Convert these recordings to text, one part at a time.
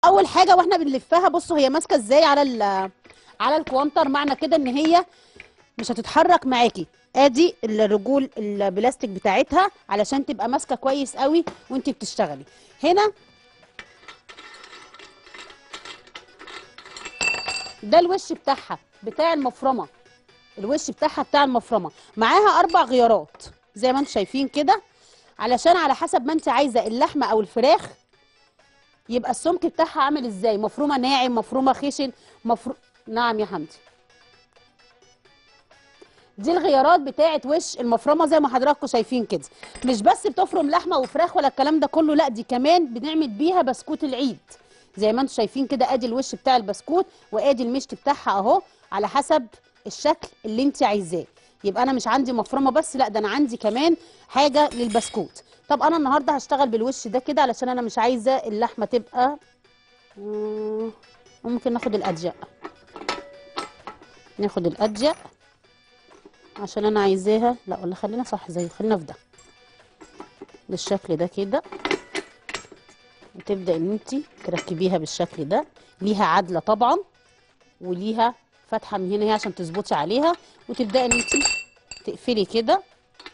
اول حاجه واحنا بنلفها بصوا هي ماسكه ازاي على الكوانتر، معنى كده ان هي مش هتتحرك معاكي. ادي الرجول البلاستيك بتاعتها علشان تبقى ماسكه كويس قوي وانت بتشتغلي. هنا ده الوش بتاعها بتاع المفرمه، الوش بتاعها بتاع المفرمه معاها 4 غيارات زي ما انتم شايفين كده، علشان على حسب ما انت عايزه اللحمه او الفراخ يبقى السمك بتاعها عامل ازاي، مفرومه ناعم، مفرومه خشن، نعم يا حمدي. دي الغيارات بتاعه وش المفرمه زي ما حضراتكم شايفين كده. مش بس بتفرم لحمه وفراخ ولا الكلام ده كله، لا دي كمان بنعمل بيها بسكوت العيد زي ما انتم شايفين كده. ادي الوش بتاع البسكوت وادي المشط بتاعها اهو، على حسب الشكل اللي انت عايزاه. يبقى انا مش عندي مفرمه بس، لا ده انا عندي كمان حاجه للبسكوت. طب انا النهارده هشتغل بالوش ده كده علشان انا مش عايزه اللحمه تبقى ممكن ناخد الأدجق، ناخد الأدجق عشان انا عايزاها، لا ولا خلينا صح زي خلينا في ده بالشكل ده كده. وتبدا ان انت تركبيها بالشكل ده، ليها عدله طبعا وليها فتحه من هنا هي عشان تظبطي عليها، وتبداي ان انت تقفلي كده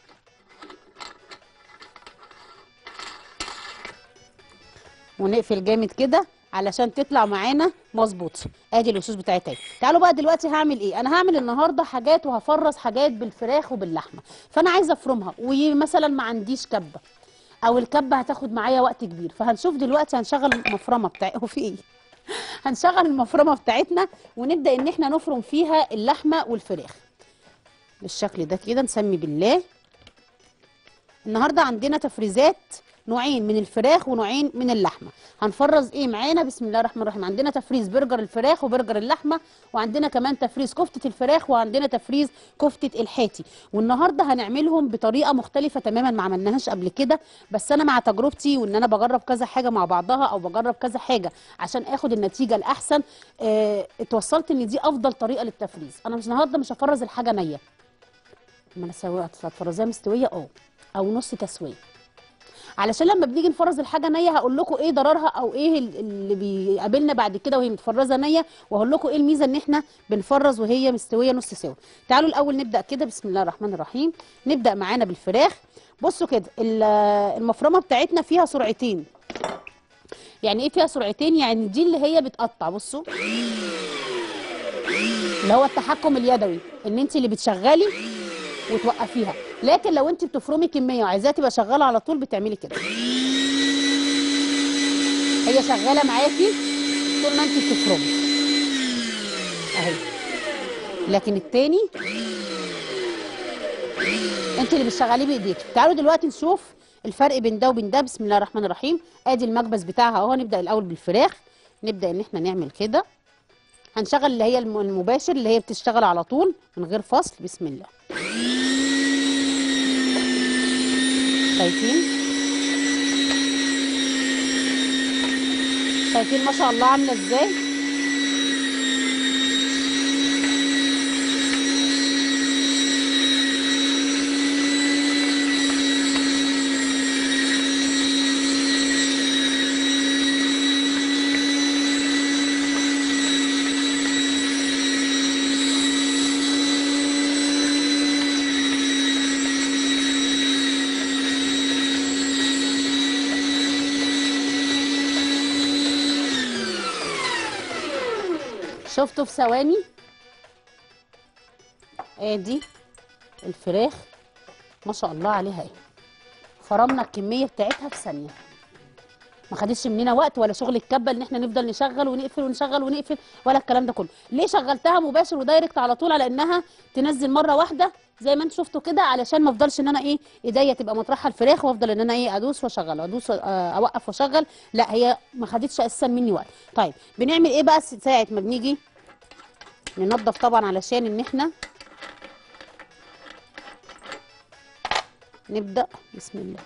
ونقفل جامد كده علشان تطلع معانا مظبوط. ادي الوشوش بتاعتها. تعالوا بقى دلوقتي هعمل ايه. انا هعمل النهارده حاجات وهفرز حاجات بالفراخ وباللحمه، فانا عايزه افرمها ومثلا ما عنديش كبه او الكبه هتاخد معايا وقت كبير، فهنشوف دلوقتي هنشغل المفرمه بتاعي هو في ايه. هنشغل المفرمه بتاعتنا ونبدا ان احنا نفرم فيها اللحمه والفراخ بالشكل ده كده. نسمي بالله. النهارده عندنا تفريزات نوعين من الفراخ ونوعين من اللحمه. هنفرز ايه معانا؟ بسم الله الرحمن الرحيم. عندنا تفريز برجر الفراخ وبرجر اللحمه، وعندنا كمان تفريز كفته الفراخ، وعندنا تفريز كفته الحاتي. والنهارده هنعملهم بطريقه مختلفه تماما ما عملناهاش قبل كده، بس انا مع تجربتي وان انا بجرب كذا حاجه مع بعضها او بجرب كذا حاجه عشان اخد النتيجه الاحسن، اتوصلت ان دي افضل طريقه للتفريز. انا مش النهارده مش هفرز الحاجه نيه، ما انا هتفرزها مستويه او نص تسويه، علشان لما بنيجي نفرز الحاجه نيه هقول لكم ايه ضررها او ايه اللي بيقابلنا بعد كده وهي متفرزه نيه، وهقول لكم ايه الميزه ان احنا بنفرز وهي مستويه نص سوا. تعالوا الاول نبدا كده بسم الله الرحمن الرحيم. نبدا معانا بالفراخ. بصوا كده المفرمه بتاعتنا فيها سرعتين. يعني ايه فيها سرعتين؟ يعني دي اللي هي بتقطع، بصوا اللي هو التحكم اليدوي، ان انت اللي بتشغلي وتوقفيها. لكن لو انت بتفرمي كميه وعايزاها تبقى شغاله على طول بتعملي كده، هي شغاله معاكي طول ما انت بتفرمي اهي. لكن التاني انت اللي بتشغليه بايديك. تعالوا دلوقتي نشوف الفرق بين ده وبين ده. بسم الله الرحمن الرحيم. ادي المكبس بتاعها اهو. هنبدا الاول بالفراخ. نبدا ان احنا نعمل كده. هنشغل اللي هي المباشر اللي هي بتشتغل على طول من غير فصل. بسم الله. شايفين؟ شايفين ما شاء الله عامله ازاي؟ شفتوا في ثواني؟ ادي الفراخ ما شاء الله عليها ايه، فرمنا الكميه بتاعتها في ثانيه، ما خدتش مننا وقت ولا شغل الكبه ان احنا نفضل نشغل ونقفل ونشغل ونقفل ولا الكلام ده كله. ليه شغلتها مباشر ودايركت على طول؟ على انها تنزل مره واحده زي ما انتم شفتوا كده، علشان ما افضلش ان انا ايه ايديا تبقى مطرحه الفراخ وافضل ان انا ايه ادوس واشغل وادوس اوقف واشغل. لا هي ما خدتش اساسا مني وقت. طيب بنعمل ايه بقى ساعه ما بنيجي ننضف؟ طبعا علشان ان احنا نبدا. بسم الله.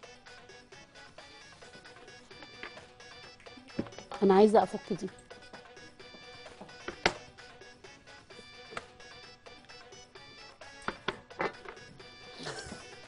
انا عايزه افك دي.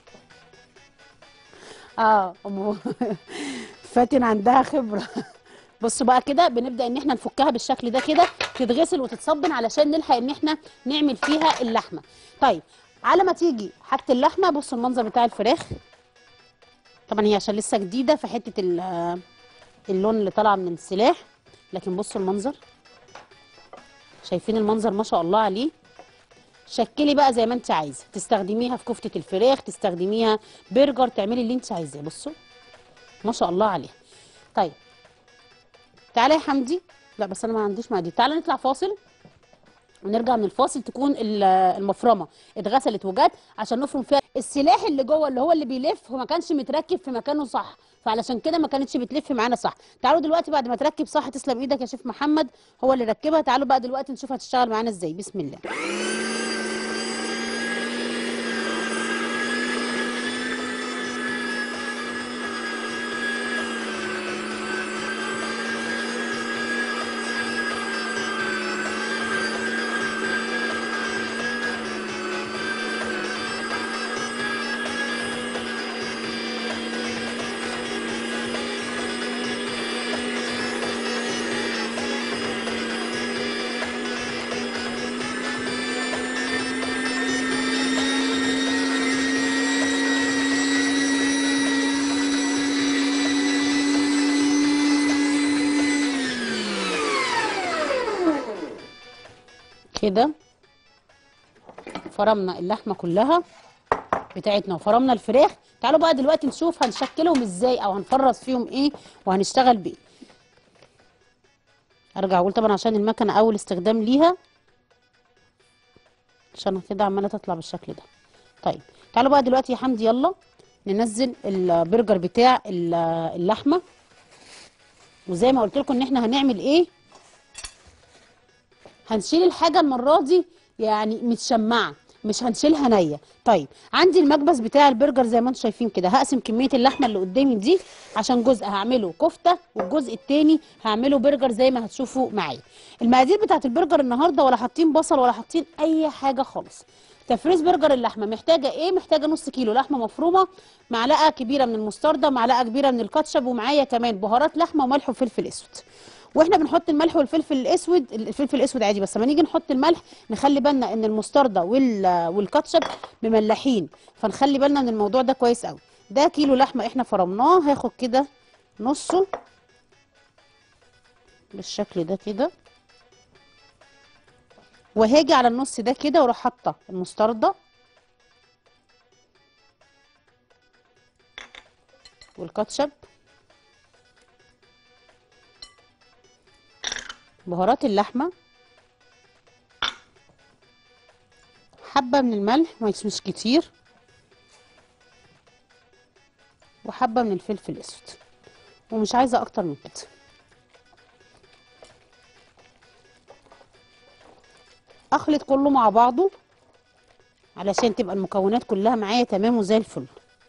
اه فاتن عندها خبره. بصوا بقى كده بنبدا ان احنا نفكها بالشكل ده كده، تتغسل وتتصبن علشان نلحق ان احنا نعمل فيها اللحمه. طيب على ما تيجي حاجه اللحمه، بصوا المنظر بتاع الفراخ. طبعا هي عشان لسه جديده في حته اللون اللي طالع من السلاح، لكن بصوا المنظر، شايفين المنظر ما شاء الله عليه. شكلي بقى زي ما انت عايزه، تستخدميها في كفته الفراخ، تستخدميها برجر، تعملي اللي انت عايزاه. بصوا ما شاء الله عليها. طيب تعالى يا حمدي، لا بس انا ما عنديش مقادير، تعالى نطلع فاصل ونرجع من الفاصل تكون المفرمه اتغسلت وجت عشان نفرم فيها. السلاح اللي جوه اللي هو اللي بيلف هو ما كانش متركب في مكانه صح، فعلشان كده ما كانتش بتلف معانا صح. تعالوا دلوقتي بعد ما تركب صح، تسلم ايدك يا شيف محمد، هو اللي ركبها. تعالوا بقى دلوقتي نشوف هتشتغل معانا ازاي. بسم الله. كده فرمنا اللحمه كلها بتاعتنا وفرمنا الفراخ. تعالوا بقى دلوقتي نشوف هنشكلهم ازاي او هنفرز فيهم ايه وهنشتغل بايه. ارجع اقول طبعا عشان المكنه اول استخدام ليها، عشان كده عماله تطلع بالشكل ده. طيب تعالوا بقى دلوقتي يا حمدي يلا ننزل البرجر بتاع اللحمه. وزي ما قلت لكم ان احنا هنعمل ايه، هنشيل الحاجه المره دي يعني متشمعه، مش هنشيلها نيه. طيب عندي المكبس بتاع البرجر زي ما انتم شايفين كده، هقسم كميه اللحمه اللي قدامي دي عشان جزء هعمله كفته والجزء التاني هعمله برجر زي ما هتشوفوا معايا. المقادير بتاعت البرجر النهارده ولا حاطين بصل ولا حاطين اي حاجه خالص. تفريز برجر اللحمه محتاجه ايه؟ محتاجه نص كيلو لحمه مفرومه، معلقه كبيره من المستردة، معلقه كبيره من الكاتشب، ومعايا كمان بهارات لحمه وملح وفلفل اسود. واحنا بنحط الملح والفلفل الاسود، الفلفل الاسود عادي، بس لما نيجي نحط الملح نخلي بالنا ان المستردة والكاتشب مملحين، فنخلي بالنا من الموضوع ده كويس قوي. ده كيلو لحمه احنا فرمناه، هاخد كده نصه بالشكل ده كده، وهاجي على النص ده كده واروح حاطه المستردة والكاتشب، بهارات اللحمه، حبه من الملح مش كتير، وحبه من الفلفل الاسود، ومش عايزه اكتر من كده. اخلط كله مع بعضه علشان تبقى المكونات كلها معايا تمام وزي الفل.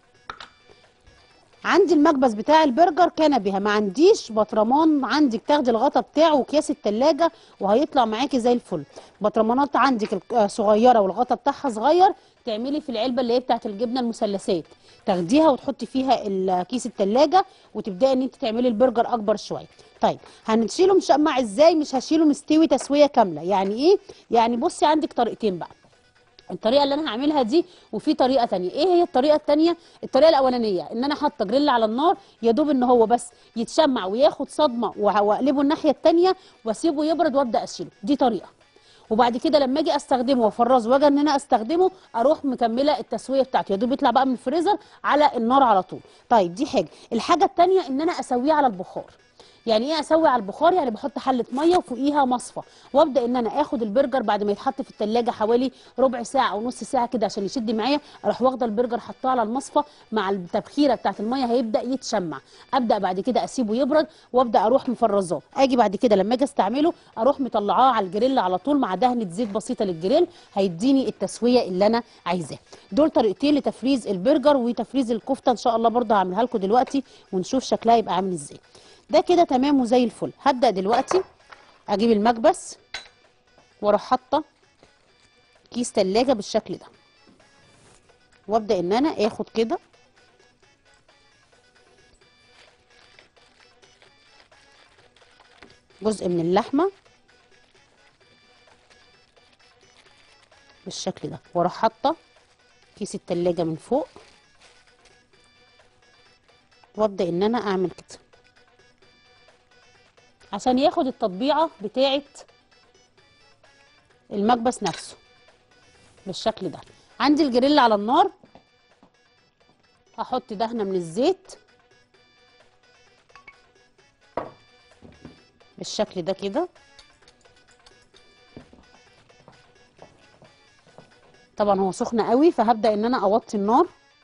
عندي المكبس بتاع البرجر كان بها، ما عنديش بطرمان، عندك تاخدي الغطا بتاعه وكياس التلاجة وهيطلع معاكي زي الفل. بطرمانات عندك صغيره والغطا بتاعها صغير، تعملي في العلبه اللي هي بتاعت الجبنه المثلثات، تاخديها وتحطي فيها كيس التلاجة وتبداي ان انت تعملي البرجر اكبر شويه. طيب هنشيله مشمع ازاي؟ مش هشيله مستوي تسويه كامله. يعني ايه؟ يعني بصي عندك طريقتين بقى، الطريقه اللي انا هعملها دي وفي طريقه تانية. ايه هي الطريقه التانية؟ الطريقه الاولانيه ان انا حاطه جريل على النار، يا دوب ان هو بس يتشمع وياخد صدمه واقلبه الناحيه التانية واسيبه يبرد وابدا اشيله، دي طريقه. وبعد كده لما اجي استخدمه وافرزه واجي ان انا استخدمه، اروح مكمله التسويه بتاعته، يا دوب يطلع بقى من الفريزر على النار على طول. طيب دي حاجه. الحاجه التانية ان انا اسويه على البخار. يعني ايه اسوي على البخار؟ يعني بحط حله ميه وفوقيها مصفى، وابدا ان انا اخد البرجر بعد ما يتحط في التلاجة حوالي ربع ساعه او نص ساعه كده عشان يشد معايا، اروح واخده البرجر حطاه على المصفى مع التبخيره بتاعه الميه، هيبدا يتشمع. ابدا بعد كده اسيبه يبرد وابدا اروح مفرزاه. اجي بعد كده لما اجي استعمله اروح مطلعاه على الجريل على طول مع دهنه زيت بسيطه للجريل، هيديني التسويه اللي انا عايزاها. دول طريقتين لتفريز البرجر وتفريز الكفته، ان شاء الله برضه هعملها لكم دلوقتي ونشوف شكلها يبقى عامل ازاي. ده كده تمام وزي الفل. هبدأ دلوقتي اجيب المكبس واروح حاطه كيس تلاجة بالشكل ده، وابدأ ان انا اخد كده جزء من اللحمه بالشكل ده، واروح حاطه كيس التلاجة من فوق، وابدا ان انا اعمل كده عشان ياخد التطبيعه بتاعه المكبس نفسه بالشكل ده. عندي الجريل على النار، هحط دهنه من الزيت بالشكل ده كده. طبعا هو سخن قوي، فهبدا ان انا اوطي النار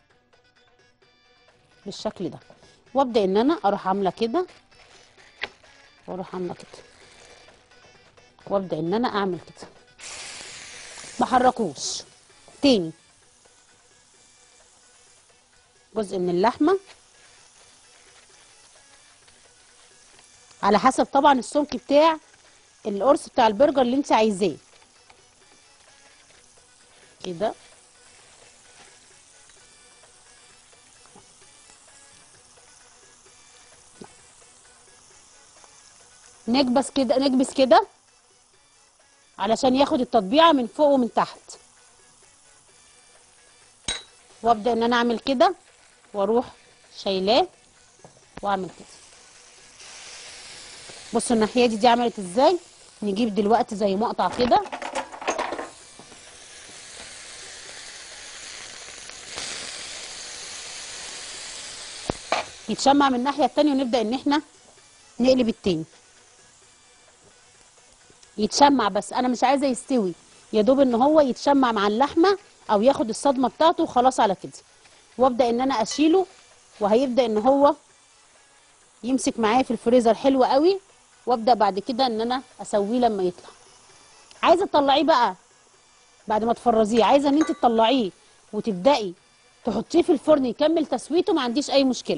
بالشكل ده، وابدا ان انا اروح عامله كده واروح عامله كده، وابدا ان انا اعمل كده، ما احركوش تاني. جزء من اللحمه على حسب طبعا السمك بتاع القرص بتاع البرجر اللي انت عايزاه كده. نكبس كده نكبس كده علشان ياخد التطبيعه من فوق ومن تحت، وابدا ان انا اعمل كده واروح شايلاه واعمل كده. بصوا الناحيه دي عملت ازاي. نجيب دلوقتي زي مقطع كده، يتشمع من الناحيه التانيه، ونبدا ان احنا نقلب التاني. يتشمع بس انا مش عايزه يستوي، يا دوب ان هو يتشمع مع اللحمه او ياخد الصدمه بتاعته وخلاص على كده. وابدا ان انا اشيله، وهيبدا ان هو يمسك معايا في الفريزر حلو قوي. وابدا بعد كده ان انا اسويه لما يطلع. عايزه تطلعيه بقى بعد ما تفرزيه، عايزه ان انت تطلعيه وتبداي تحطيه في الفرن يكمل تسويته، ما عنديش اي مشكله.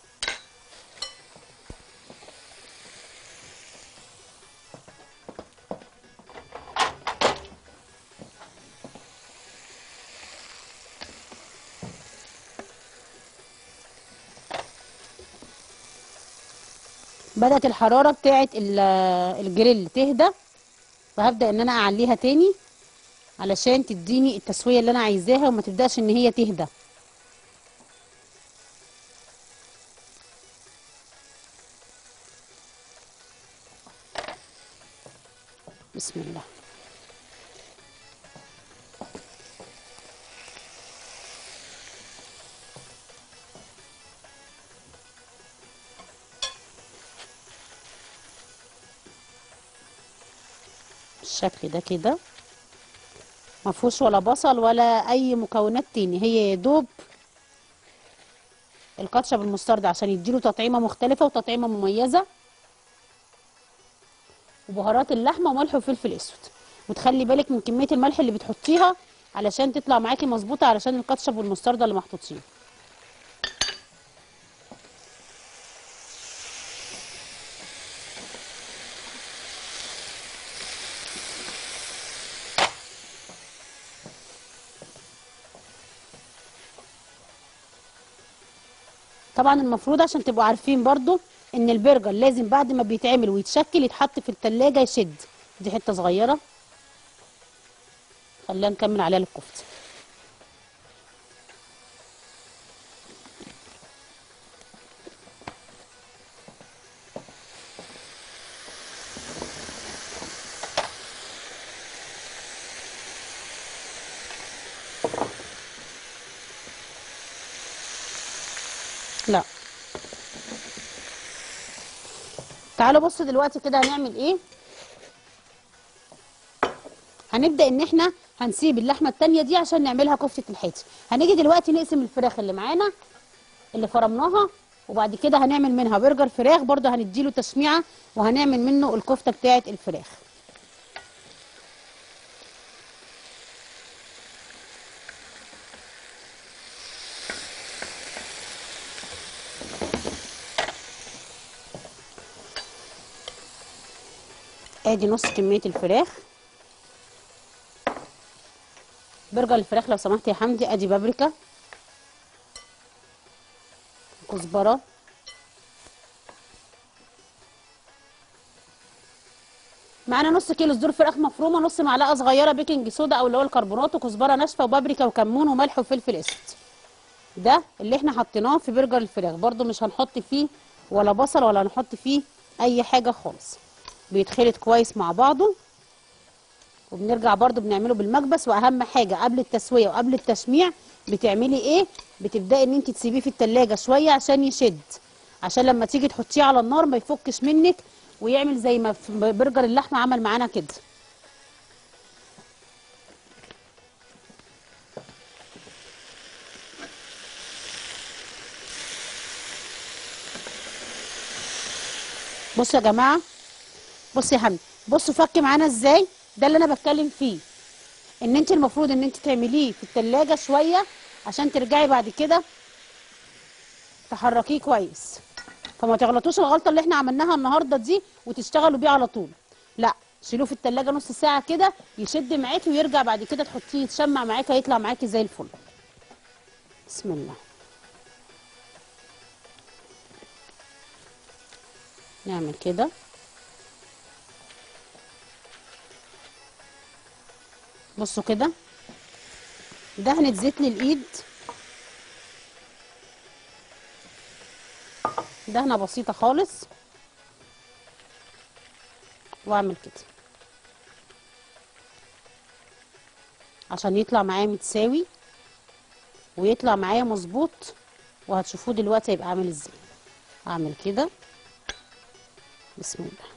بدات الحراره بتاعه الجريل تهدى، فهبدا ان انا اعليها تاني علشان تديني التسويه اللي انا عايزاها، وما تبداش ان هي تهدى. بسم الله. بالشكل ده كده، ما فيهوش ولا بصل ولا اي مكونات تاني، هي يا دوب الكاتشب المستردة عشان يديله تطعيمه مختلفه وتطعيمه مميزه، وبهارات اللحمه وملح وفلفل اسود. وتخلي بالك من كميه الملح اللي بتحطيها علشان تطلع معاكي مظبوطه، علشان الكاتشب والمستردة اللي محطوطين. طبعا المفروض عشان تبقوا عارفين برضو ان البرجر لازم بعد ما بيتعمل ويتشكل يتحط في التلاجة يشد. دي حته صغيره، خلينا نكمل عليها الكفته. لا، تعالوا بصوا دلوقتي كده هنعمل ايه. هنبدا ان احنا هنسيب اللحمه التانيه دي عشان نعملها كفته الحاتي. هنيجي دلوقتي نقسم الفراخ اللي معانا اللي فرمناها، وبعد كده هنعمل منها برجر فراخ برضه، هنديله تشميعه وهنعمل منه الكفته بتاعه الفراخ. ادي نص كميه الفراخ. برجر الفراخ لو سمحت يا حمدي، ادي بابريكا، كزبره، معانا نص كيلو صدور فراخ مفرومه، نص معلقه صغيره بيكنج صودا او اللي هو الكربونات، وكزبره ناشفه وبابريكا وكمون وملح وفلفل اسود. ده اللي احنا حطيناه في برجر الفراخ. برده مش هنحط فيه ولا بصل ولا هنحط فيه اي حاجه خالص. بيتخلط كويس مع بعضه، وبنرجع برده بنعمله بالمكبس. واهم حاجه قبل التسويه وقبل التشميع بتعملي ايه؟ بتبداي ان انت تسيبيه في التلاجة شويه عشان يشد، عشان لما تيجي تحطيه على النار ما يفكش منك ويعمل زي ما في برجر اللحمه عمل معانا كده. بصوا يا جماعه، بصي يا حمدي، بصوا فك معانا ازاي. ده اللي انا بتكلم فيه، ان انت المفروض ان انت تعمليه في التلاجة شويه عشان ترجعي بعد كده تحركيه كويس. فما تغلطوش الغلطه اللي احنا عملناها النهارده دي وتشتغلوا بيه على طول. لا، شيلوه في التلاجة نص ساعه كده يشد معاكي ويرجع بعد كده تحطيه يتشمع معاكي هيطلع معاكي زي الفل. بسم الله. نعمل كده. بصوا كده، دهنة زيت للايد، دهنة بسيطة خالص، واعمل كده عشان يطلع معايا متساوي ويطلع معايا مظبوط، وهتشوفوه دلوقتي هيبقى عامل ازاي. اعمل كده. بسم الله.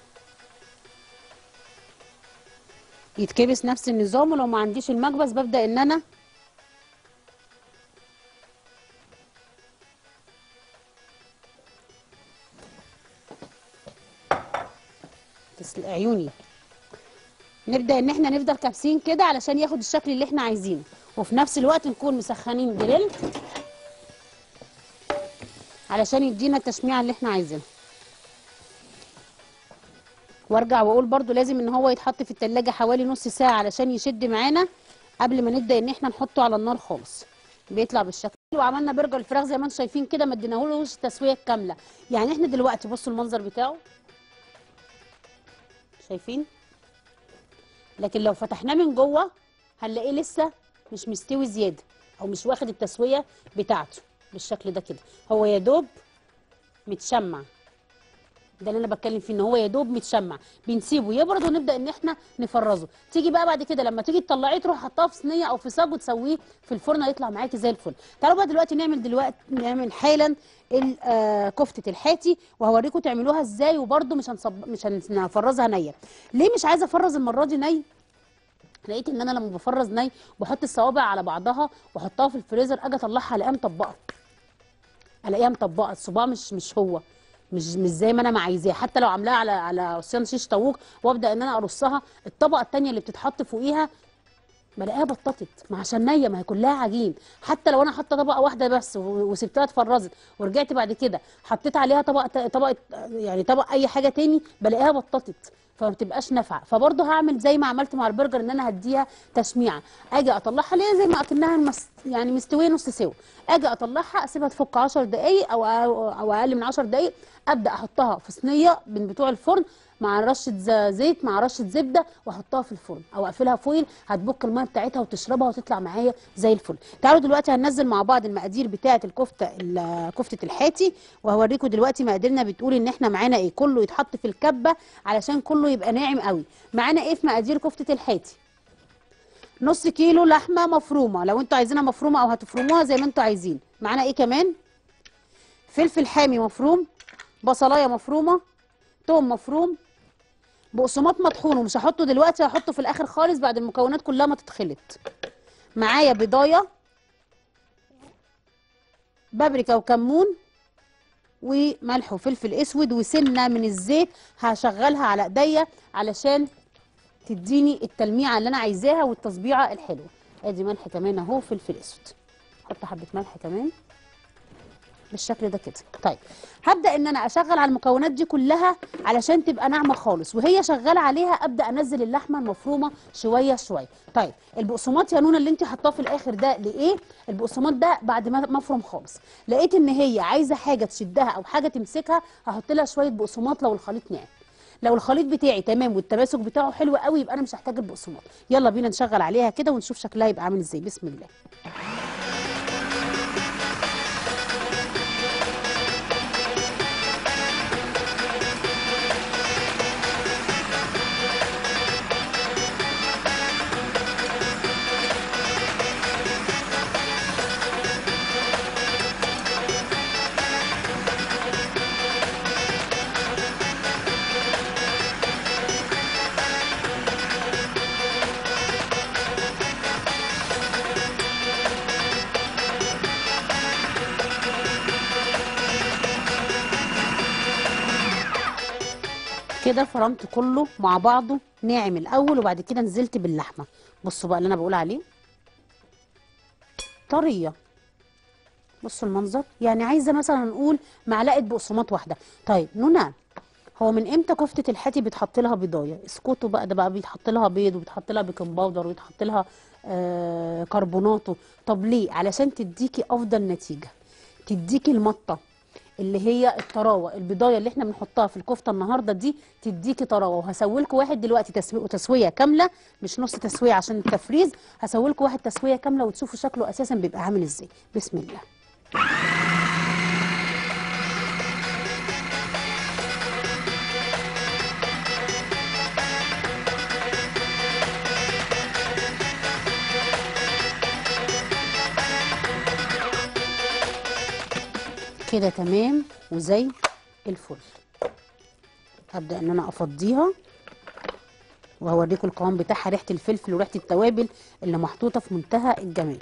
يتكبس نفس النظام، ولو ما عنديش المكبس ببدأ ان انا عيوني نبدأ ان احنا نفضل كابسين كده علشان ياخد الشكل اللي احنا عايزينه، وفي نفس الوقت نكون مسخنين جريل علشان يدينا التشميعة اللي احنا عايزينها. وارجع واقول برضو لازم ان هو يتحط في التلاجة حوالي نص ساعة علشان يشد معانا قبل ما نبدأ ان احنا نحطه على النار خالص. بيطلع بالشكل. وعملنا برجر الفراخ زي ما انتم شايفين كده، ما اديناهولوش التسوية الكاملة. يعني احنا دلوقتي بصوا المنظر بتاعه، شايفين؟ لكن لو فتحناه من جوه هنلاقيه لسه مش مستوي زياده او مش واخد التسويه بتاعته بالشكل ده كده. هو يا دوب متشمع. ده اللي انا بتكلم فيه، ان هو يا دوب متشمع. بنسيبه يبرد ونبدا ان احنا نفرزه. تيجي بقى بعد كده لما تيجي تطلعيه تروح حطاه في صينيه او في صاج وتسويه في الفرن هيطلع معاكي زي الفل. تعالوا بقى دلوقتي نعمل حالا كفته الحاتي، وهوريكم تعملوها ازاي. وبرده مش هنفرزها نيه. ليه مش عايزه افرز المره دي ني؟ لقيت ان انا لما بفرز ني بحط الصوابع على بعضها واحطها في الفريزر، اجي اطلعها الاقيها مطبقه. الاقيها مطبقه الصباع مش هو مش زي ما انا ما عايزاه. حتى لو عاملاها على عصيان شيش طاووق وابدا ان انا ارصها، الطبقه الثانيه اللي بتتحط فوقيها بلاقيها بططت. ما عشان نيه، ما هي كلها عجين. حتى لو انا حاطه طبقه واحده بس وسبتها اتفرزت ورجعت بعد كده حطيت عليها طبقه يعني طبق اي حاجه تاني، بلاقيها بططت فما بتبقاش نافعه. فبرضه هعمل زي ما عملت مع البرجر، ان انا هديها تشميعه. اجي اطلعها ليه زي ما اكنها يعني مستويه نص سوا. اجي اطلعها اسيبها تفك 10 دقائق او اقل من 10 دقائق، ابدا احطها في صينيه من بتوع الفرن مع رشه زيت مع رشه زبده واحطها في الفرن او اقفلها فويل. هتبك الميه بتاعتها وتشربها وتطلع معايا زي الفل. تعالوا دلوقتي هننزل مع بعض المقادير بتاعه كفته الحاتي، وهوريكم دلوقتي مقاديرنا بتقول ان احنا معانا ايه. كله يتحط في الكبه علشان كله يبقى ناعم قوي. معانا ايه في مقادير كفته الحاتي؟ نص كيلو لحمه مفرومه، لو انتوا عايزينها مفرومه او هتفرموها زي ما انتوا عايزين. معانا ايه كمان؟ فلفل حامي مفروم، بصلايه مفرومه، توم مفروم، بقسماط مطحون ومش هحطه دلوقتي، هحطه في الاخر خالص بعد المكونات كلها ما تتخلط. معايا بيضايه، بابريكا وكمون وملح وفلفل اسود وسنه من الزيت هشغلها على ايديا علشان تديني التلميعه اللي انا عايزاها والتصبيعه الحلوه. ادي ملح كمان اهو، فلفل اسود، احط حبه ملح كمان بالشكل ده كده. طيب هبدا ان انا اشغل على المكونات دي كلها علشان تبقى ناعمه خالص، وهي شغاله عليها ابدا انزل اللحمه المفرومه شويه شويه. طيب البقسماط يا نونا اللي انت حطاه في الاخر ده لايه؟ البقسماط ده بعد ما افرم خالص لقيت ان هي عايزه حاجه تشدها او حاجه تمسكها، هحط لها شويه بقسماط لو الخليط ناعم. لو الخليط بتاعي تمام والتماسك بتاعه حلو قوي يبقى انا مش هحتاج البقسماط. يلا بينا نشغل عليها كده ونشوف شكلها يبقى عامل ازاي. بسم الله. كده فرمت كله مع بعضه ناعم الاول وبعد كده نزلت باللحمه. بصوا بقى اللي انا بقول عليه، طريه. بصوا المنظر، يعني عايزه مثلا نقول معلقه بقسماط واحده. طيب نونا، هو من امتى كفته الحاتي بيتحط لها بيضايه؟ اسكتوا بقى، ده بقى بيتحط لها بيض وبيتحط لها بيكنج باودر ويتحط لها كربوناتو. طب ليه؟ علشان تديكي افضل نتيجه، تديكي المطه اللي هي الطراوه. البضايه اللي احنا بنحطها في الكفته النهارده دي تديكي طراوه. وهسوي لكم واحد دلوقتي تسويه كامله، مش نص تسويه عشان التفريز. هسوي لكم واحد تسويه كامله وتشوفوا شكله اساسا بيبقى عامل ازاي. بسم الله. كده تمام وزي الفل. هبدأ ان انا افضيها وهوريكم القوام بتاعها، ريحة الفلفل وريحة التوابل اللي محطوطة في منتهى الجمال.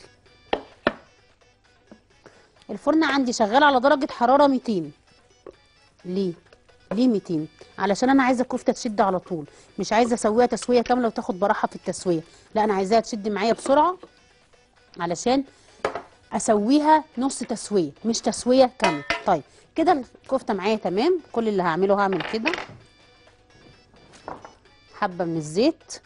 الفرن عندي شغال على درجة حرارة 200. ليه؟ ليه 200؟ علشان انا عايزة الكفتة تشد على طول، مش عايزة اسويها تسوية كاملة وتاخد براحة في التسوية، لا انا عايزاها تشد معايا بسرعة علشان اسويها نص تسوية مش تسوية كاملة. طيب كده الكفتة معايا تمام. كل اللي هعمله هعمل كده حبة من الزيت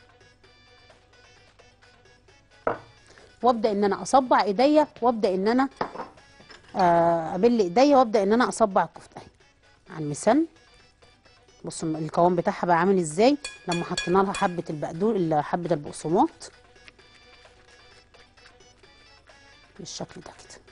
وابدا ان انا اصبع ايديا وابدا ان انا ابل ايديا وابدا ان انا اصبع الكفته اهي على المسن. بصوا القوام بتاعها بقى عامل ازاي لما حطينا لها حبه حبه البقسماط بالشكل ده كده.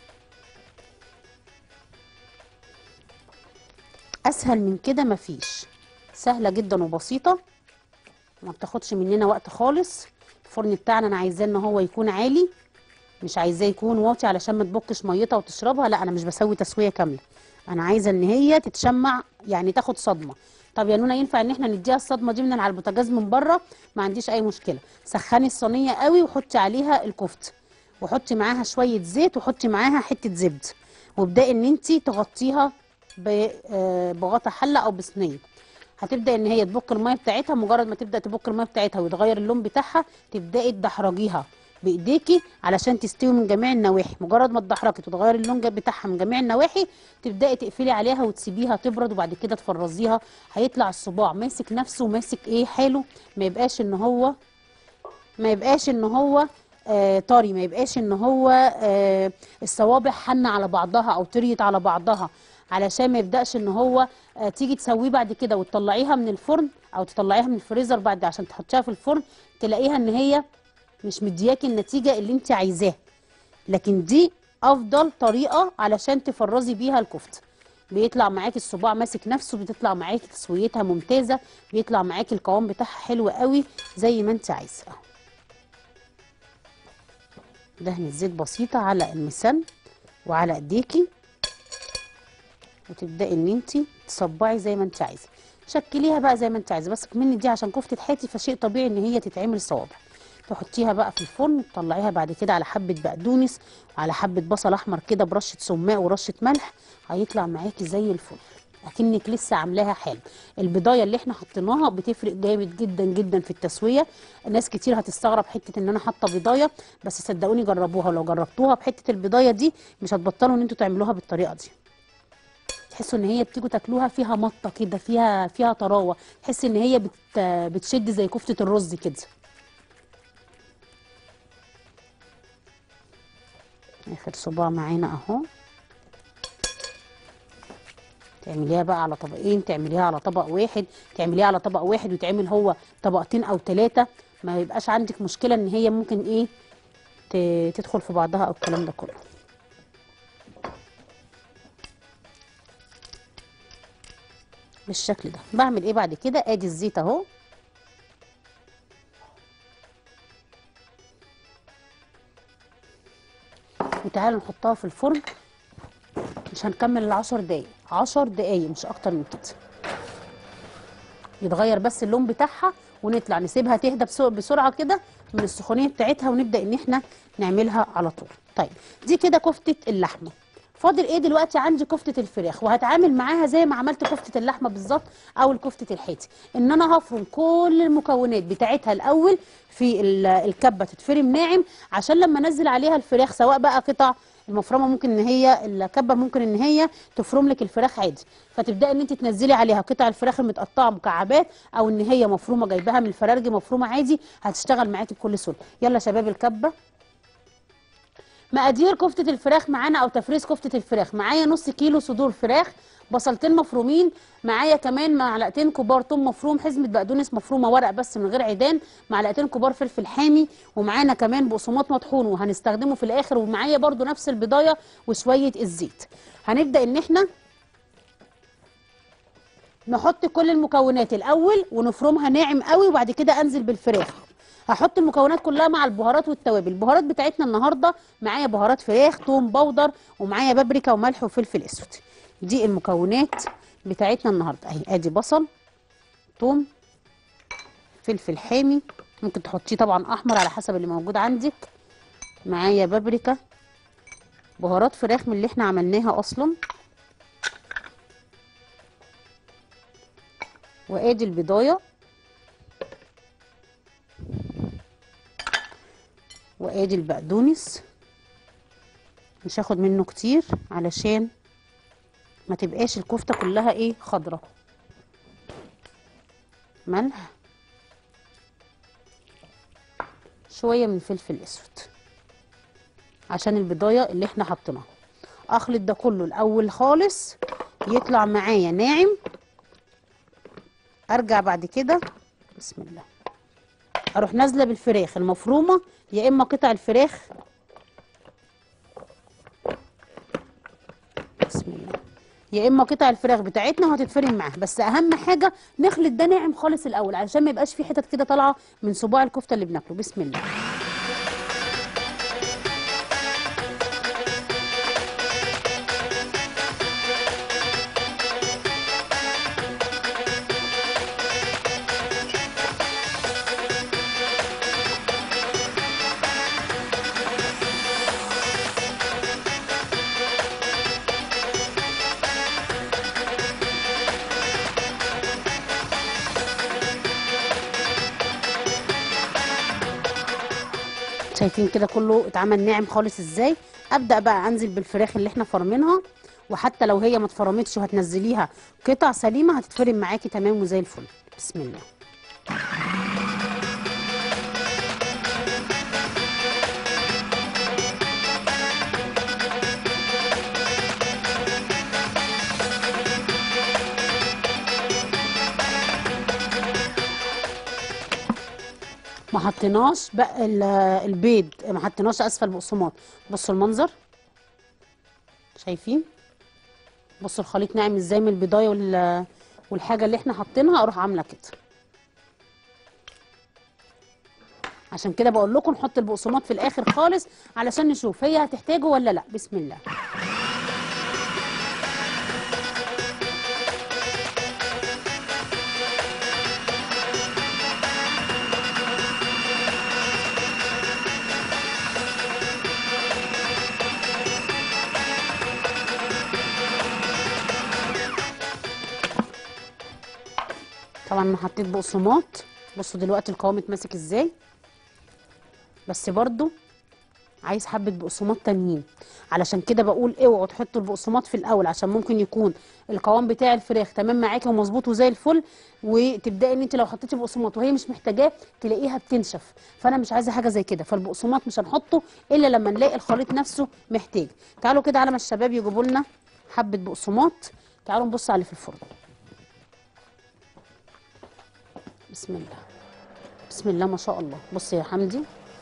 اسهل من كده مفيش، سهله جدا وبسيطه ما بتاخدش مننا وقت خالص. الفرن بتاعنا انا عايزاه ان هو يكون عالي، مش عايزاه يكون واطي علشان ما تبكش ميتها وتشربها. لا انا مش بسوي تسويه كامله، انا عايزه ان هي تتشمع يعني تاخد صدمه. طب يا نونا ينفع ان احنا نديها الصدمه دي من على البوتاجاز من بره؟ ما عنديش اي مشكله. سخني الصينيه قوي وحطي عليها الكفته وحطي معاها شويه زيت وحطي معاها حته زبده وابداي ان انت تغطيها بغطا حله او بصينيه. هتبدا ان هي تبك الميه بتاعتها. مجرد ما تبدا تبك الميه بتاعتها ويتغير اللون بتاعها تبداي تدحرجيها بايديكي علشان تستوي من جميع النواحي. مجرد ما تدحرجي وتغير اللون بتاعها من جميع النواحي تبداي تقفلي عليها وتسيبيها تبرد وبعد كده تفرزيها. هيطلع الصباع ماسك نفسه وماسك ايه حاله، ما يبقاش ان هو طري، ما يبقاش ان هو الصوابع حنة على بعضها او طريت على بعضها، علشان ما يبداش ان هو تيجي تسويه بعد كده وتطلعيها من الفرن او تطلعيها من الفريزر بعد عشان تحطيها في الفرن تلاقيها ان هي مش مدياكي النتيجة اللي انت عايزاها. لكن دي افضل طريقة علشان تفرزي بيها الكفتة. بيطلع معاكي الصباع ماسك نفسه، بتطلع معاكي تسويتها ممتازة، بيطلع معاكي القوام بتاعها حلو قوي زي ما انت عايزة. دهنة زيت بسيطة على المسن وعلى ايديكي وتبداي ان انت تصبعي زي ما انت عايزه. شكليها بقى زي ما انت عايزه، بس مني دي عشان كفته حياتي فشيء طبيعي ان هي تتعمل صوابع. تحطيها بقى في الفرن تطلعيها بعد كده على حبه بقدونس وعلى حبه بصل احمر كده برشه سماق ورشه ملح، هيطلع معاكي زي الفل اكنك لسه عاملاها حالا. البضايه اللي احنا حطيناها بتفرق جامد جدا جدا في التسويه. ناس كتير هتستغرب حته ان انا حاطه بضايه، بس صدقوني جربوها، لو جربتوها بحته البضايه دي مش هتبطلوا ان انتوا تعملوها بالطريقه دي. تحسوا ان هي بتيجوا تاكلوها فيها مطه كده، فيها طراوه، تحس ان هي بتشد زي كفته الرز كده. اخر صباع معانا اهو. تعمليها بقى على طبقين، تعمليها على طبق واحد، تعمليها على طبق واحد ويتعمل هو طبقتين او ثلاثه، ما يبقاش عندك مشكله ان هي ممكن ايه تدخل في بعضها او الكلام ده كله. بالشكل ده. بعمل ايه بعد كده؟ ادي الزيت اهو، وتعالوا نحطها في الفرن. مش هنكمل ال10 دقايق، 10 دقايق مش اكتر من كده، يتغير بس اللون بتاعها ونطلع نسيبها تهدى بسرعه كده من السخونيه بتاعتها، ونبدا ان احنا نعملها على طول. طيب دي كده كفته اللحمه. فاضل ايه دلوقتي؟ عندي كفته الفراخ، وهتعامل معاها زي ما عملت كفته اللحمه بالظبط او كفته الحيتي، ان انا هفرم كل المكونات بتاعتها الاول في الكبه تتفرم ناعم، عشان لما انزل عليها الفراخ سواء بقى قطع المفرمه، ممكن ان هي الكبه ممكن ان هي تفرم لك الفراخ عادي، فتبداي ان انت تنزلي عليها قطع الفراخ المتقطعه مكعبات، او ان هي مفرومه جايباها من الفرارجي مفرومه عادي، هتشتغل معاكي بكل سهوله. يلا يا شباب الكبه. مقادير كفتة الفراخ معانا او تفريز كفتة الفراخ: معايا نص كيلو صدور فراخ، بصلتين مفرومين، معايا كمان معلقتين كبار توم مفروم، حزمة بقدونس مفرومة ورق بس من غير عيدان، معلقتين كبار فلفل حامي، ومعانا كمان بقسماط مطحون وهنستخدمه في الاخر، ومعايا برده نفس البضايه وشوية الزيت. هنبدأ ان احنا نحط كل المكونات الاول ونفرمها ناعم قوي، وبعد كده انزل بالفراخ. هحط المكونات كلها مع البهارات والتوابل. البهارات بتاعتنا النهارده معايا بهارات فراخ، توم باودر، ومعايا بابريكا وملح وفلفل اسود. دي المكونات بتاعتنا النهارده اهي. ادي بصل، توم، فلفل حامي، ممكن تحطيه طبعا احمر على حسب اللي موجود عندك، معايا بابريكا، بهارات فراخ من اللي احنا عملناها اصلا، وادي البضايه، وادي البقدونس. مش هاخد منه كتير علشان ما تبقاش الكفته كلها ايه خضره. ملح، شويه من فلفل اسود عشان البضايه اللي احنا حاطينها. اخلط ده كله الاول خالص يطلع معايا ناعم. ارجع بعد كده بسم الله اروح نازله بالفراخ المفرومه، يا اما قطع الفراخ بسم الله، يا اما قطع الفراخ بتاعتنا وهتتفرم معاها. بس اهم حاجه نخلط ده ناعم خالص الاول علشان ما يبقاش في حتت كده طالعه من صباع الكفته اللي بناكله. بسم الله. شايفين كده كله اتعمل ناعم خالص ازاي؟ ابدا بقى انزل بالفراخ اللي احنا فرمينها، وحتى لو هي ما اتفرمتش وهتنزليها قطع سليمه هتتفرم معاكي تمام وزي الفل. بسم الله. ما حطيناش بقى البيض، ما حطيناش اسفل البقسماط. بصوا المنظر، شايفين؟ بصوا الخليط ناعم ازاي من البضايه والحاجه اللي احنا حاطينها. اروح عامله كده، عشان كده بقول لكم نحط البقسماط في الاخر خالص علشان نشوف هي هتحتاجه ولا لا. بسم الله. طبعا انا حطيت بقسماط، بصوا دلوقتي القوام اتماسك ازاي، بس برضو عايز حبه بقسماط تانيين. علشان كده بقول اوعوا تحطوا البقسماط في الاول، عشان ممكن يكون القوام بتاع الفراخ تمام معاكي ومظبوط وزي الفل، وتبداي ان انت لو حطيتي بقسماط وهي مش محتاجاه تلاقيها بتنشف، فانا مش عايزه حاجه زي كده. فالبقسماط مش هنحطه الا لما نلاقي الخليط نفسه محتاج. تعالوا كده على ما الشباب يجيبوا لنا حبه بقسماط تعالوا نبص على اللي في الفرن. بسم الله، بسم الله ما شاء الله. بص يا حمدي،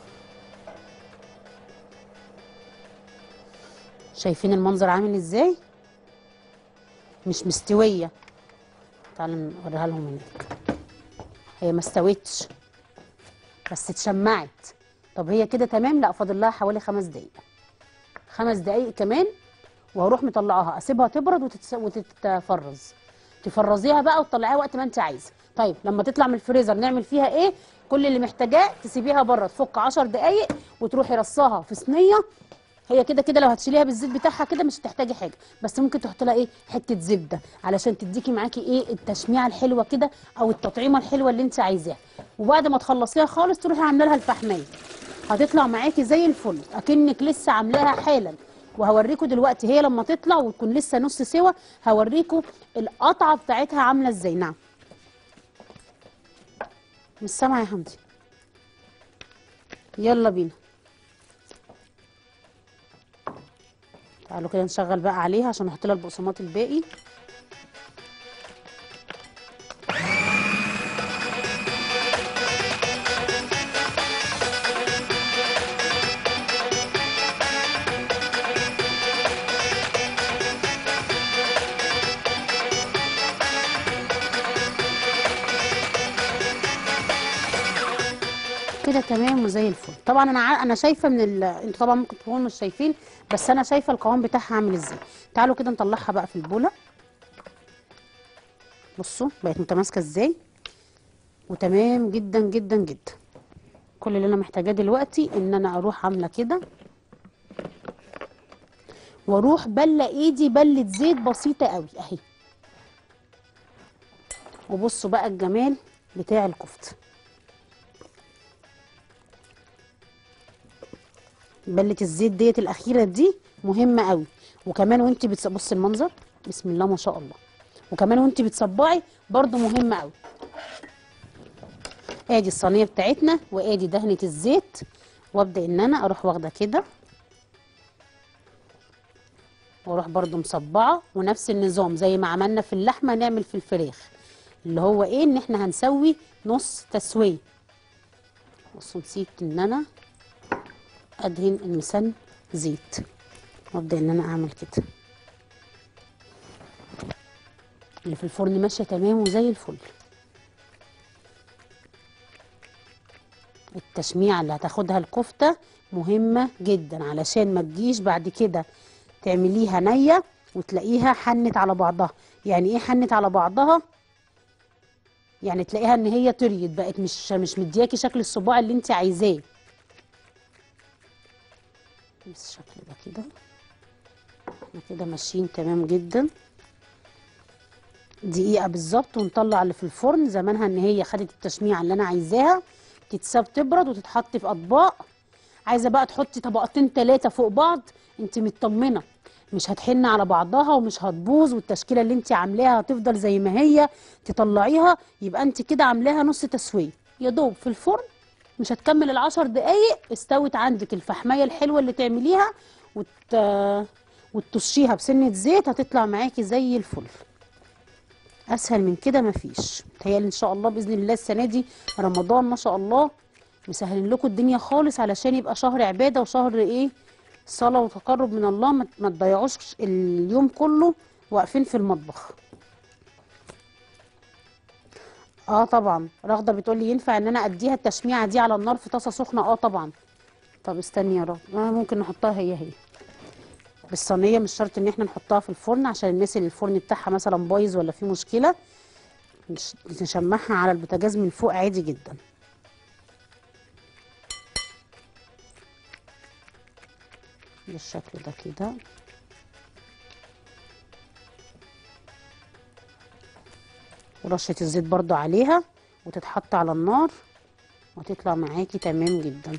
شايفين المنظر عامل ازاي؟ مش مستويه. تعالوا نوريها لهم هناك. هي ما استوتش بس اتشمعت. طب هي كده تمام؟ لا، فاضل لها حوالي 5 دقايق. 5 دقايق كمان وهروح مطلعاها، اسيبها تبرد وتتفرز. تفرزيها بقى وتطلعيها وقت ما انت عايزه. طيب لما تطلع من الفريزر نعمل فيها ايه؟ كل اللي محتاجاه تسيبيها بره تفك 10 دقايق وتروحي رصاها في صينيه. هي كده كده لو هتشيليها بالزيت بتاعها كده مش هتحتاجي حاجه، بس ممكن تحطي لها ايه؟ حته زبده علشان تديكي معاكي ايه؟ التشميعه الحلوه كده او التطعيمه الحلوه اللي انت عايزاها. وبعد ما تخلصيها خالص تروحي عامله لها الفحميه، هتطلع معاكي زي الفل اكنك لسه عاملاها حالا. وهوريكم دلوقتي هي لما تطلع وتكون لسه نص سوا هوريكم القطعه بتاعتها عامله ازاي. نعم، مش سامعه يا حمدي؟ يلا بينا، تعالوا كده نشغل بقى عليها عشان نحط لها البقسماط الباقي. كده تمام وزي الفل. طبعا انا شايفه انتوا طبعا ممكن تكونوا مش شايفين، بس انا شايفه القوام بتاعها عامل ازاي. تعالوا كده نطلعها بقى في البوله. بصوا بقت متماسكه ازاي وتمام جدا جدا جدا. كل اللي انا محتاجاه دلوقتي ان انا اروح عامله كده واروح بله ايدي بله زيت بسيطه قوي اهي. وبصوا بقى الجمال بتاع الكفته. بله الزيت ديت الاخيره دي مهمه قوي. وكمان وانت بص المنظر، بسم الله ما شاء الله. وكمان وانت بتصبعي برضو مهمه قوي. ادي الصينيه بتاعتنا وادي دهنه الزيت، وابدا ان انا اروح واخده كده واروح برضو مصبعه. ونفس النظام زي ما عملنا في اللحمه نعمل في الفراخ، اللي هو ايه؟ ان احنا هنسوي نص تسويه. بصوا نسيت ان انا ادهن المسن زيت وابدا ان انا اعمل كده. اللي في الفرن ماشيه تمام وزي الفل. التشميعه اللي هتاخدها الكفته مهمه جدا علشان ما تجيش بعد كده تعمليها نيه وتلاقيها حنت على بعضها. يعني ايه حنت على بعضها؟ يعني تلاقيها ان هي طريت بقت مش مدياكي شكل الصباع اللي انت عايزاه. بالشكل ده كده احنا كده ماشيين تمام جدا. دقيقه بالظبط ونطلع اللي في الفرن. زمانها ان هي خدت التشميعه اللي انا عايزاها، تتساب تبرد وتتحط في اطباق. عايزه بقى تحطي طبقتين 3 فوق بعض، انت مطمنه مش هتحن على بعضها ومش هتبوظ، والتشكيله اللي انت عاملاها هتفضل زي ما هي. تطلعيها يبقى انت كده عاملاها نص تسويه يا دوب في الفرن. مش هتكمل ال10 دقايق استوت عندك الفحميه الحلوه اللي تعمليها وتطشيها بسنه زيت، هتطلع معاكي زي الفل. اسهل من كده مفيش. متهيألي ان شاء الله باذن الله السنه دي رمضان ما شاء الله مسهلين لكم الدنيا خالص علشان يبقى شهر عباده وشهر ايه؟ صلاه وتقرب من الله. ما تضيعوش اليوم كله واقفين في المطبخ. طبعا رغده بتقول لي ينفع ان انا اديها التشميعه دي على النار في طاسه سخنه؟ طبعا. طب استني يا رغده، ممكن نحطها هي بالصينيه، مش شرط ان احنا نحطها في الفرن عشان الناس اللي الفرن بتاعها مثلا بايظ ولا فيه مشكله. نشمعها على البوتاجاز من فوق عادي جدا. بالشكل ده كده. ورشه الزيت برضو عليها وتتحط على النار وتطلع معاكي تمام جدا.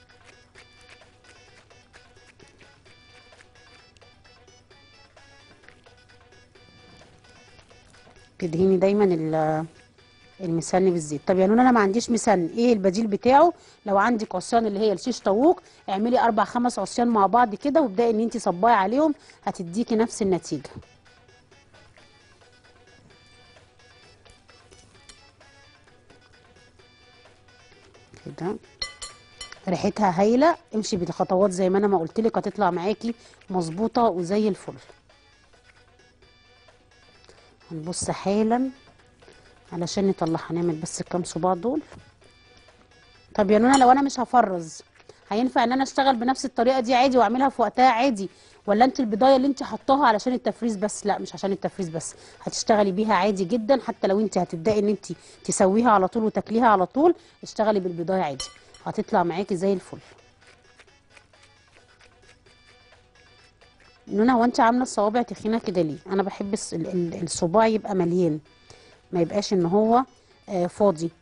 تدهيني دايما المسن بالزيت. طب يا نونا انا ما عنديش مسن، ايه البديل بتاعه؟ لو عندك عصيان اللي هي الشيش طاووق، اعملي 4 5 عصيان مع بعض كده وابداي ان انت صباي عليهم، هتديكي نفس النتيجه. كده ريحتها هايله. امشي بالخطوات زي ما انا ما قلت لك، هتطلع معاكي مظبوطه وزي الفل. هنبص حالا علشان نطلع. هنعمل بس الكام صباع دول. طب يا نونا لو انا مش هفرز، هينفع ان انا اشتغل بنفس الطريقه دي عادي واعملها في وقتها عادي؟ ولا انت البضايه اللي انت حطاها علشان التفريز بس؟ لا مش عشان التفريز بس، هتشتغلي بيها عادي جدا. حتى لو انت هتبداي ان انت تسويها على طول وتاكليها على طول، اشتغلي بالبضايه عادي، هتطلع معاكي زي الفل. نونا هو انت عامله الصوابع تخينه كده ليه؟ انا بحب الصباع يبقى مليان، ما يبقاش ان هو فاضي.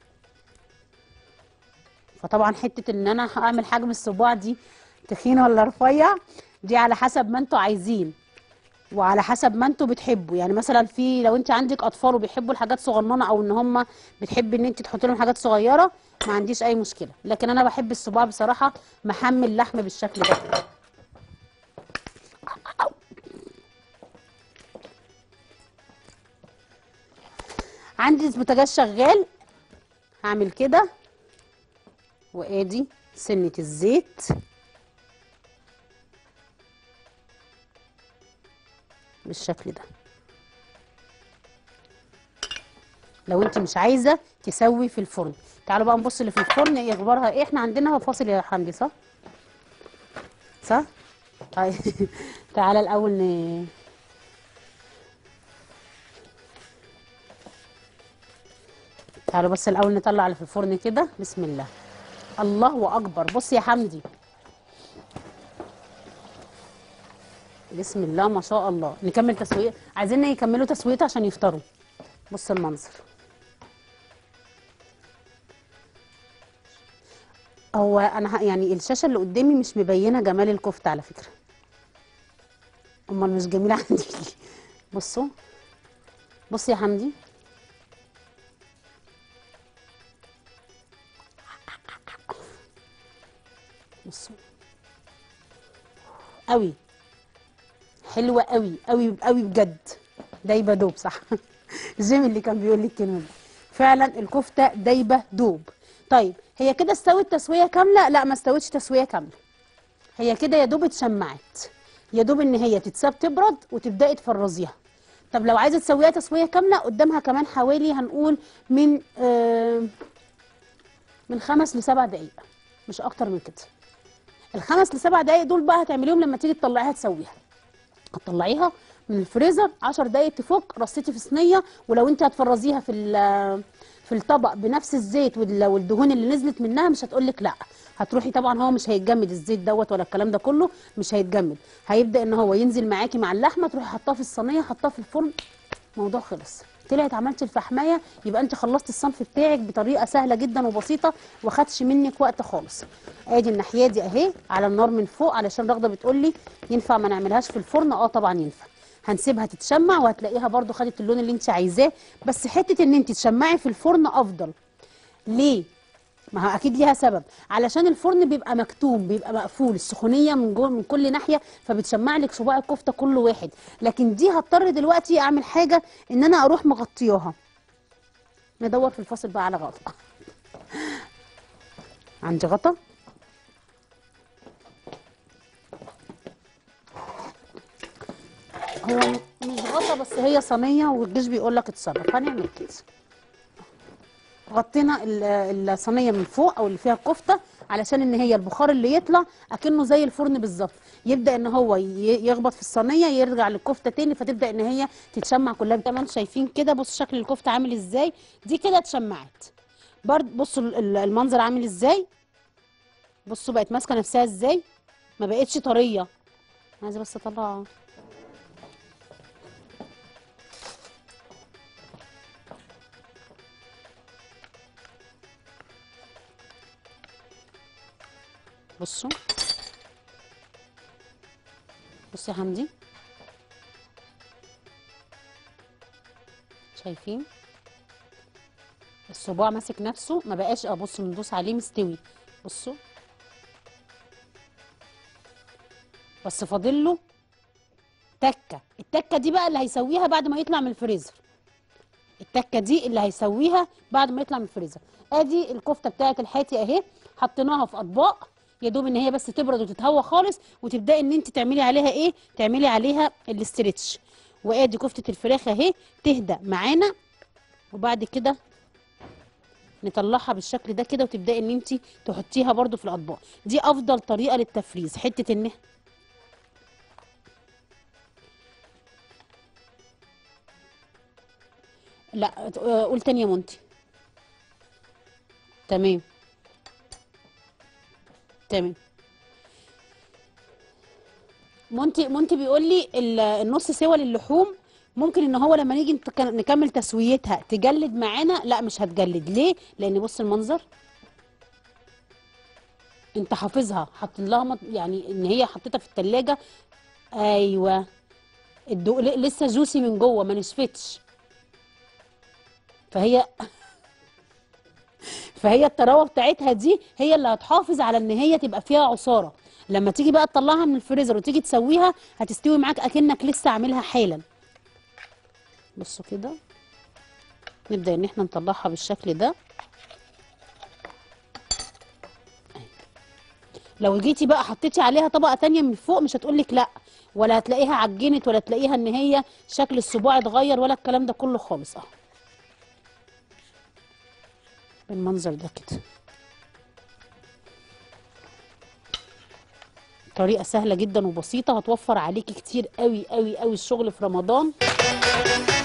فطبعا حته ان انا هعمل حجم الصباع دي تخين ولا رفيع، دي على حسب ما انتوا عايزين وعلى حسب ما انتوا بتحبوا. يعني مثلا في لو انت عندك اطفال وبيحبوا الحاجات صغننه، او ان هم بتحبي ان انت تحطي لهم حاجات صغيره، ما عنديش اي مشكله. لكن انا بحب الصباع بصراحه محمل لحم بالشكل ده. عندي البوتاجاز شغال، هعمل كده وادي سنه الزيت بالشكل ده. لو انت مش عايزه تسوي في الفرن، تعالوا بقى نبص اللي في الفرن ايه اخبارها ايه. احنا عندنا فاصل يا حمدي، صح صح. طيب تعالى الاول تعالوا بس الاول نطلع اللي في الفرن كده. بسم الله، الله اكبر. بص يا حمدي، بسم الله ما شاء الله. نكمل تسويه، عايزين يكملوا تسويته عشان يفطروا. بص المنظر. هو انا يعني الشاشه اللي قدامي مش مبينه جمال الكفته على فكره. امال مش جميله عندي ليه؟ بصوا، بص يا حمدي، بصوا قوي، حلوه قوي قوي قوي بجد. دايبه دوب، صح جيمي اللي كان بيقول لي الكلمه دي. فعلا الكفته دايبه دوب. طيب هي كده استوت تسويه كامله؟ لا ما استوتش تسويه كامله، هي كده يا دوب اتشمعت، يا دوب ان هي تتساب تبرد وتبداي تفرزيها. طب لو عايزه تسويها تسويه كامله، قدامها كمان حوالي هنقول من 5 ل7 دقائق، مش اكتر من كده. ال5 ل7 دقائق دول بقى هتعمليهم لما تيجي تطلعيها تسويها. هتطلعيها من الفريزر 10 دقايق تفك، رصيتي في صينيه. ولو انت هتفرزيها في الطبق بنفس الزيت والدهون اللي نزلت منها، مش هتقولك لا. هتروحي طبعا، هو مش هيتجمد الزيت دوت ولا الكلام ده كله، مش هيتجمد. هيبدا ان هو ينزل معاكي مع اللحمه، تروحي حطاه في الصينيه، حطاه في الفرن، موضوع خلص. طلعت عملتي الفحمايه، يبقى انت خلصتي الصنف بتاعك بطريقه سهله جدا وبسيطه، وخدش منك وقت خالص. ادي الناحيه دي اهي على النار من فوق، علشان رغده بتقول لي ينفع ما نعملهاش في الفرن. اه طبعا ينفع. هنسيبها تتشمع وهتلاقيها برده خدت اللون اللي انت عايزاه. بس حته ان انت تشمعي في الفرن افضل. ليه؟ ما هو اكيد ليها سبب. علشان الفرن بيبقى مكتوم، بيبقى مقفول، السخونيه من جوه من كل ناحيه، فبتشمع لك صباع الكفته كل واحد. لكن دي هضطر دلوقتي اعمل حاجه، ان انا اروح مغطياها. ندور في الفاصل بقى على غطا. عندي غطا. هو مش غطا بس، هي صينيه والجيش بيقول لك اتصرف. هنعمل كده، غطينا الصينيه من فوق او اللي فيها الكفته، علشان ان هي البخار اللي يطلع اكنه زي الفرن بالظبط، يبدا ان هو يخبط في الصينيه، يرجع للكفته تاني، فتبدا ان هي تتشمع كلها. زي ما انتم شايفين كده، بصوا شكل الكفته عامل ازاي. دي كده اتشمعت. برضه بصوا المنظر عامل ازاي. بصوا بقت ماسكه نفسها ازاي، ما بقتش طريه. عايزه بس اطلع. بصوا، بصوا يا حمدي، شايفين الصباع ماسك نفسه، ما بقاش ابص ندوس عليه مستوي. بصوا، بس فاضل له تكه. التكه دي بقى اللي هيسويها بعد ما يطلع من الفريزر. التكه دي اللي هيسويها بعد ما يطلع من الفريزر. ادي الكفته بتاعت الحاتي اهي، حطيناها في اطباق يا دوب ان هي بس تبرد وتتهوى خالص، وتبداي ان انت تعملي عليها ايه، تعملي عليها الاسترتش. وادي كفته الفراخ اهي تهدى معانا، وبعد كده نطلعها بالشكل ده كده، وتبداي ان انت تحطيها برده في الاطباق. دي افضل طريقه للتفريز، حته ان لا قول تاني يا منتي. تمام. تمام. منتي بيقول لي النص سوا للحوم ممكن ان هو لما نيجي نكمل تسويتها تجلد معانا. لا مش هتجلد، ليه؟ لان بص المنظر، انت حافظها، حاطط لها يعني ان هي حطيتها في التلاجة. ايوه. الدو لسه جوسي من جوه ما نشفتش. فهي فهي الطراوه بتاعتها دي هي اللي هتحافظ على ان هي تبقى فيها عصاره. لما تيجي بقى تطلعها من الفريزر وتيجي تسويها هتستوي معاك اكنك لسه عاملها حالا. بصوا كده، نبدا ان احنا نطلعها بالشكل ده. لو جيتي بقى حطيتي عليها طبقه تانية من فوق مش هتقولك لا، ولا هتلاقيها عجنت، ولا تلاقيها ان هي شكل الصباع اتغير، ولا الكلام ده كله خالص. اهو بالمنظر ده كده. طريقه سهله جدا وبسيطه، هتوفر عليكي كتير قوي قوي قوي الشغل في رمضان.